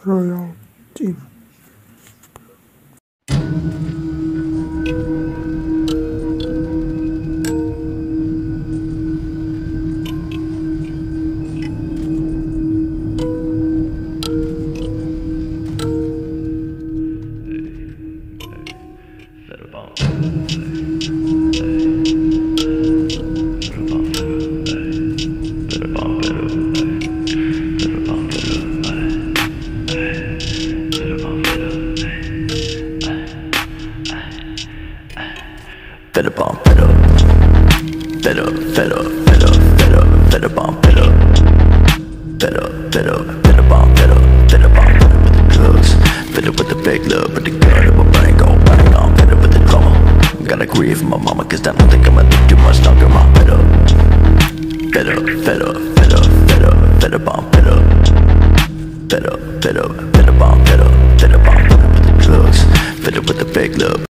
royalty. Better bump it up. Better, better, better, better, better bump it up. Better, better, better bump it up. Better bump it up with the drugs. Better with the big love, with the gun in my brain go bang on. Better with the drama. Gotta grieve for my mama, cause I don't think I'ma live too much longer. Bump it up. Better, better, better, better, better bump it up. Better, better, better bump it up. Better bump it up with the drugs. Better with the big love.